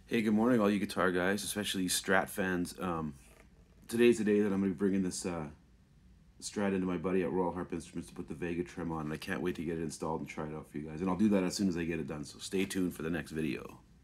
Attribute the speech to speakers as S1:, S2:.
S1: Hey, good morning, all you guitar guys, especially you Strat fans. Today's the day that I'm going to be bringing this Strat into my buddy at Royal Harp Instruments to put the Vega trim on, and I can't wait to get it installed and try it out for you guys. And I'll do that as soon as I get it done, so stay tuned for the next video.